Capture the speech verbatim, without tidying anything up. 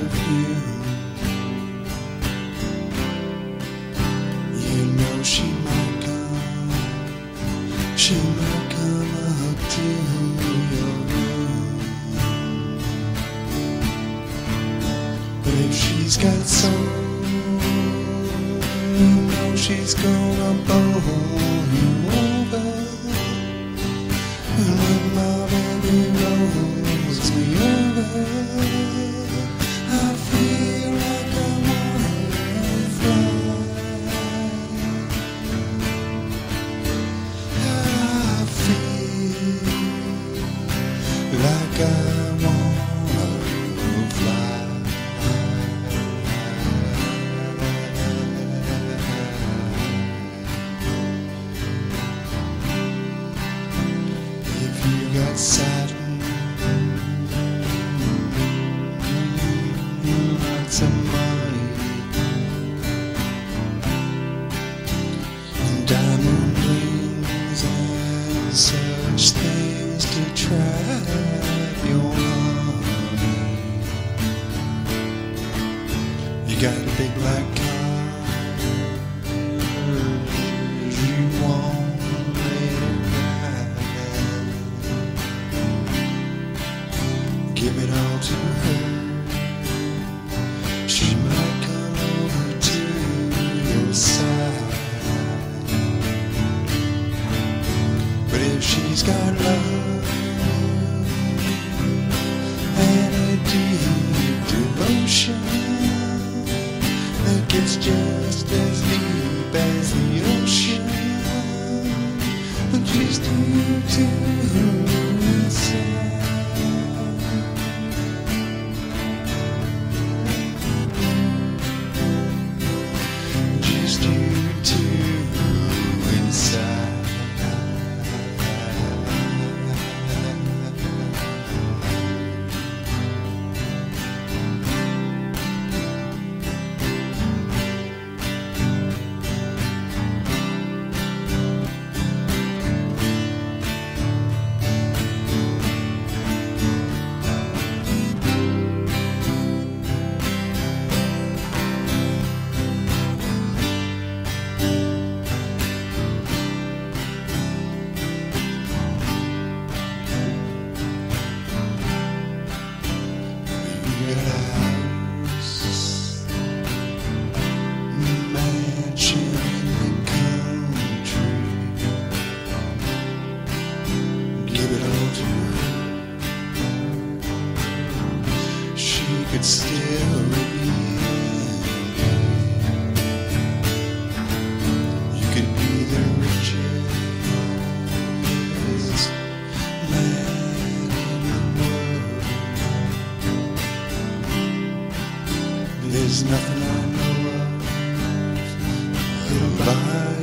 perfume. You know she might come, she might come up to your room. But if she's got soul, you know she's gonna bowl you over. And when my baby rolls me over, I feel like I wanna fly. I feel like I wanna fly. If you got satin, lots of money, and diamond rings and such things to trap your money. You got a big black car, you won't let it ride. Give it all to her, she might come over to your side. But if she's got love and a deep devotion that gets just as deep as the ocean, just you two inside. Just you two inside. You got a house, mansion in the country. Give it all to her, she could still be empty. You could be the richest man in the world. There's nothing I know of that'll buy